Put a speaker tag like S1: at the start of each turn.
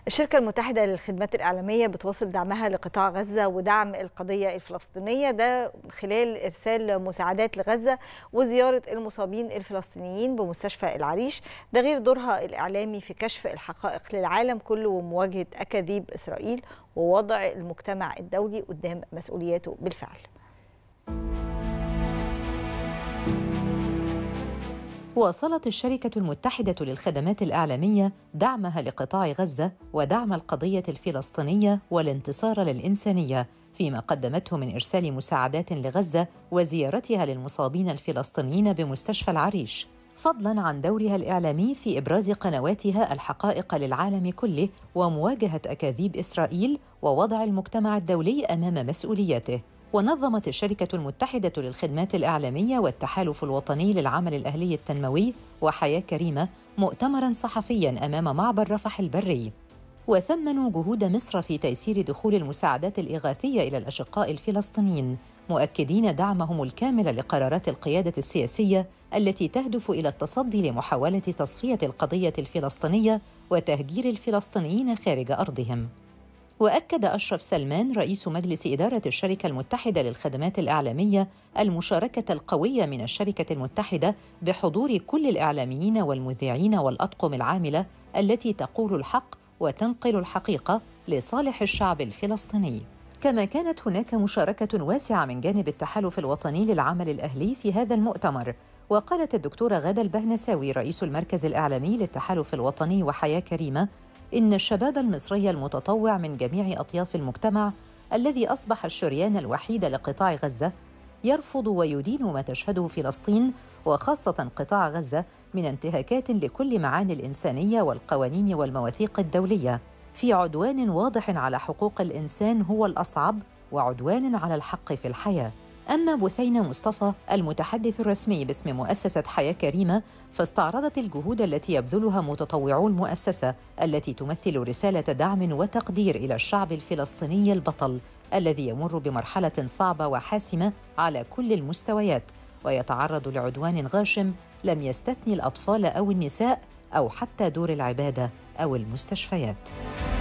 S1: الشركة المتحدة للخدمات الإعلامية بتواصل دعمها لقطاع غزة ودعم القضية الفلسطينية ده خلال إرسال مساعدات لغزة وزيارة المصابين الفلسطينيين بمستشفى العريش، ده غير دورها الإعلامي في كشف الحقائق للعالم كله ومواجهة أكاذيب إسرائيل ووضع المجتمع الدولي قدام مسؤولياته بالفعل.
S2: واصلت الشركة المتحدة للخدمات الإعلامية دعمها لقطاع غزة ودعم القضية الفلسطينية والانتصار للإنسانية فيما قدمته من إرسال مساعدات لغزة وزيارتها للمصابين الفلسطينيين بمستشفى العريش، فضلاً عن دورها الإعلامي في إبراز قنواتها الحقائق للعالم كله ومواجهة أكاذيب إسرائيل ووضع المجتمع الدولي أمام مسؤولياته. ونظمت الشركة المتحدة للخدمات الإعلامية والتحالف الوطني للعمل الأهلي التنموي وحياة كريمة مؤتمراً صحفياً أمام معبر رفح البري، وثمنوا جهود مصر في تيسير دخول المساعدات الإغاثية إلى الأشقاء الفلسطينيين، مؤكدين دعمهم الكامل لقرارات القيادة السياسية التي تهدف إلى التصدي لمحاولة تصفية القضية الفلسطينية وتهجير الفلسطينيين خارج أرضهم. وأكد أشرف سلمان رئيس مجلس إدارة الشركة المتحدة للخدمات الإعلامية المشاركة القوية من الشركة المتحدة بحضور كل الإعلاميين والمذيعين والأطقم العاملة التي تقول الحق وتنقل الحقيقة لصالح الشعب الفلسطيني. كما كانت هناك مشاركة واسعة من جانب التحالف الوطني للعمل الأهلي في هذا المؤتمر. وقالت الدكتورة غادة البهنساوي رئيس المركز الإعلامي للتحالف الوطني وحياة كريمة إن الشباب المصري المتطوع من جميع أطياف المجتمع الذي أصبح الشريان الوحيد لقطاع غزة يرفض ويدين ما تشهده فلسطين وخاصة قطاع غزة من انتهاكات لكل معاني الإنسانية والقوانين والمواثيق الدولية، في عدوان واضح على حقوق الإنسان هو الأصعب وعدوان على الحق في الحياة. أما بثينة مصطفى المتحدث الرسمي باسم مؤسسة حياة كريمة فاستعرضت الجهود التي يبذلها متطوعو المؤسسة التي تمثل رسالة دعم وتقدير إلى الشعب الفلسطيني البطل الذي يمر بمرحلة صعبة وحاسمة على كل المستويات ويتعرض لعدوان غاشم لم يستثني الأطفال أو النساء أو حتى دور العبادة أو المستشفيات.